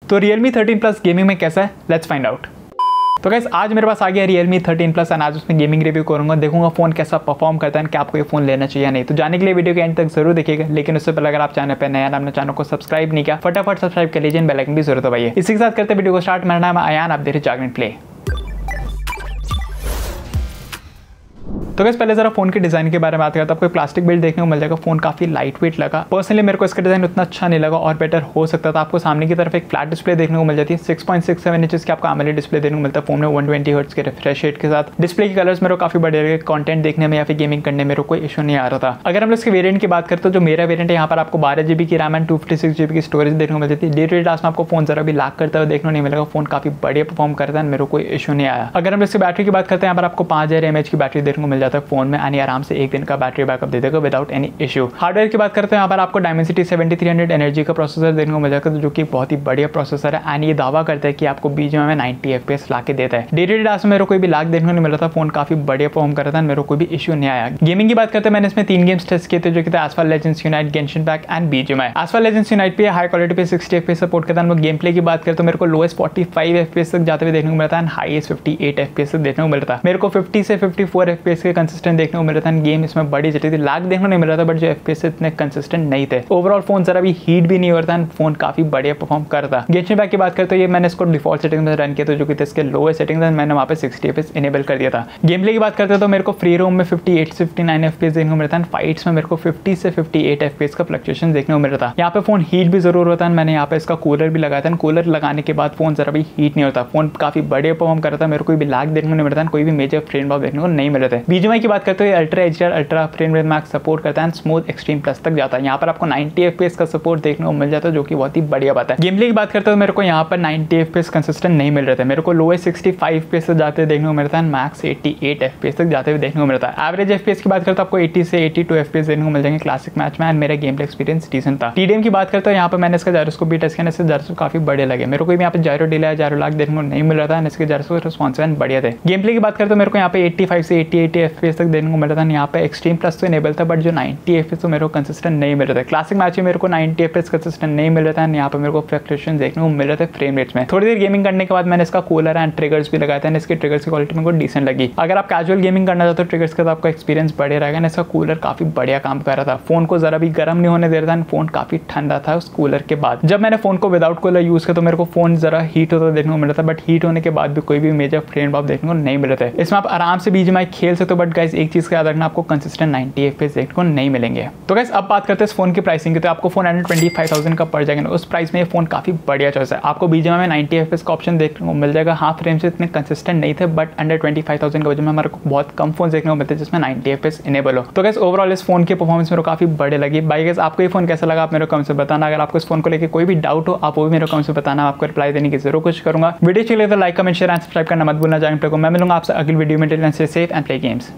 तो Realme 13 Plus gaming में कैसा है, लेट्स फाइंड आउट। तो गाइस आज मेरे पास आ गया Realme 13 Plus और आज उसमें गेमिंग रिव्यू करूंगा, देखूंगा फोन कैसा परफॉर्म करता है, क्या आपको ये फोन लेना चाहिए या नहीं। तो जाने के लिए वीडियो के एंड तक जरूर देखिएगा, लेकिन उससे पहले अगर आप चैनल पर नए हैं, आपने चैनल को सब्सक्राइब नहीं किया, फटाफट सब्सक्राइब कर लीजिए, बेल आइकन भी जरूर दबाइए। इसी के साथ करते वीडियो को स्टार्ट। मेरा नाम है अयान, आप देख रहे हैं जागरण प्ले। तो गाइस पहले जरा फोन के डिजाइन के बारे में बात करते हैं। आपको प्लास्टिक बिल्ड देखने को मिल जाएगा, फोन काफी लाइट वेट लगा। पर्सनली मेरे को इसका डिजाइन उतना अच्छा नहीं लगा और बेटर हो सकता था। आपको सामने की तरफ एक फ्लैट डिस्प्ले देखने को मिल जाती है, 6.67 इंचेस की आपको AMOLED डिस्प्ले देखने को मिलता है फोन में 120 हर्ट्ज के रिफ्रेश रेट के साथ। डिस्प्ले के कलर्स मेरे को काफी बढ़िया लगे, कंटेंट देखने में या फिर गेमिंग करने में मेरे को कोई इशू नहीं आ रहा था। अगर हम इसके वेरिएंट की बात करते हैं तो जो मेरा वेरिएंट है यहाँ पर आपको 12 GB की रैम एंड 256 GB की स्टोरेज देखने को मिल जाती है। डे क्लास में आपको फोन जरा भी लैग करता हुआ देखने नहीं मिलेगा, फोन काफी बढ़िया परफॉर्म करता है, मेरे को कोई इशू नहीं आया। अगर हम इसकी बैटरी की बात करते हैं, यहाँ पर आपको 5000 mAh की बैटरी देखने को मिल जाता है फोन में, यानी आराम से एक दिन का बैटरी बैकअप दे देगा विदाउट एनी इशू। हार्डवेयर की बात करते हैं, यहाँ पर आपको Dimensity 7300 एनर्जी का प्रोसेसर देखने को मिल जाएगा, जो कि बहुत ही बढ़िया प्रोसेसर है एंड ये दावा करता है कि आपको BGMI में 90 FPS ला के देता है। डे क्लास में मेरे को कोई भी लैग देखने नहीं मिला था, फोन काफी बढ़िया परफॉर्म कर रहा था, मेरे को कोई भी इशू नहीं आया। गेमिंग की बात करते हैं, मैंने इसमें 3 गेम्स टेस्ट किए थे, जो कि थे Asphalt Legends Unite, Genshin Impact and BGMI। Asphalt Legends Unite पे हाई क्वालिटी पे 60 FPS सपोर्ट करता है। गेम प्ले की बात करते तो मेरे को लोएस्ट 45 FPS तक जाते हुए देखने को मिलता है एंड हाईएस्ट 58 FPS तक देखने को मिलता है। मेरे को 50 से 54 FPS के कंसिस्टेंट देखने को मिल रहा था। गेम इसमें बड़ी चली थी, लैग देखने नहीं मिल रहा था, बट जो FPS इतने कंसिस्टेंट नहीं थे। ओवरऑल फोन जरा भी हीट भी नहीं होता, फोन काफी बढ़िया परफॉर्म करता। गेंशिन इम्पैक्ट की बात करते तो ये मैंने इसको डिफॉल्ट सेटिंग में रन किया था, जो कि इसके लोएस्ट सेटिंग था, मैंने वहाँ पे 60 FPS इनेबल कर दिया था। गेम प्ले की बात करते तो मेरे को फ्री रोम में 58 से 59 FPS देखने को मिलता है, फाइट्स में मेरे को 50 से 58 FPS का फ्लक्चुएशन देखने को मिल रहा था। यहाँ पे फोन हीट भी जरूर होता है, मैंने यहाँ पे इसका कूलर भी लगाया था, कूलर लगाने के बाद फोन जरा भी हीट नहीं होता, फोन काफी बढ़िया परफॉर्म कर रहा था, मेरे को कोई भी लैग देखने को नहीं मिलता, कोई भी मेजर फ्रेम ड्रॉप देखने को नहीं मिल रहे थे। BGMI की बात करते हो ultra HDR ultra frame rate max support करता है, स्मूथ एक्सट्रीम प्लस तक जाता है। यहाँ पर आपको 90 FPS का सपोर्ट देखने को मिल जाता है, जो कि बहुत ही बढ़िया बात है। गेम प्ले की बात करते हो मेरे को यहाँ पर 90 FPS कंसिस्टेंट नहीं मिल रहे थे, मेरे को लोएस्ट 65 FPS तक जाते हुए देखने को मिलता है, मैक्स 88 FPS तक जाते हुए देखने को मिलता है। एवरेज FPS की बात करते हो आपको 80 से 82 FPS देखने को मिल जाएंगे क्लासिक मैच में, एंड मेरा गेम प्ले एक्सपीरियंस डिसेंट था। TDM की बात करते हो यहाँ पर मैंने इसका जायरोस्कोप भी टेस्ट किया, इससे जायरोस्कोप काफी बढ़िया लगे, मेरे को भी यहाँ पे जायरो डिले जायरो लैग देखने को नहीं मिल रहा था, इसके जायरोस्कोप रिस्पॉन्सिव बढ़िया थे। गेम प्ले की बात करते हो मेरे को यहाँ पे 85 से 88 FPS तक देखने को मिल रहा था, यहाँ पे एक्सट्रीम प्लस तो इनेबल था, बट जो 90 FPS तो मेरे को कंसिस्टेंट नहीं मिल रहा था। क्लासिक मैच में मेरे को 90 FPS कंसिस्टेंट नहीं मिल रहा था, यहाँ पे मेरे को फ्लक्चुएशन देखने को मिल रहे थे फ्रेम रेट्स में। थोड़ी देर गेमिंग करने के बाद मैंने इसका कूलर एंड ट्रिगर्स भी लगाया था, इसके ट्रिगर्स की क्वालिटी मेरे को डिसेंट लगी। अगर आप कैजुअल गेमिंग करना चाहते हो ट्रिगर्स का, तो आपका एक्सपीरियंस बढ़िया रहेगा। इसका कूलर काफी बढ़िया काम कर रहा था, फोन को जरा भी गर्म नहीं होने दे रहा था, फोन काफी ठंडा था उस कूलर के बाद। जब मैंने फोन को विदाउट कूलर यूज किया तो मेरे को फोन जरा हीट होता देखने को मिल रहा था, बट हीट होने के बाद भी कोई भी मेजर फ्रेम ड्रॉप देखने को नहीं मिल रहे थे। इसमें आप आराम से BGMI खेल सकते हो, बट गाइस एक चीज का याद रखना, आपको कंसिस्टेंट 90 FPS देखने को नहीं मिलेंगे। तो गाइस अब बात करते हैं इस फोन की प्राइसिंग की, तो आपको फोन 125,000 का पड़ जाएगा। उस प्राइस में ये फोन काफी बढ़िया चॉइस है। आपको BGMI में 90 FPS का ऑप्शन देखने को मिल जाएगा। हाँ फ्रेम से इतने कंसिस्टेंट नहीं थे, बट अंडर 25,000 के बजट में हमारे को बहुत कम फोन देखने को मिलते हैं जिसमें 90 FPS इनेबल हो। तो गाइस ओवरऑल इस फोन की परफॉर्मेंस मेरे को काफी बढ़िया लगी। बाय गाइस आपको ये फोन कैसा लगा आप मेरे कमेंट से बताना। अगर आपको इस फोन को लेकर कोई भी डाउट हो आप वो भी मेरे कमेंट से बताना, आपको रिप्लाई देने की जरूर कोशिश करूंगा। वीडियो चले तो like comment share and subscribe करना मत भूलना। मैं मिलूंगा आपसे अगली वीडियो में। Till then stay safe and play games.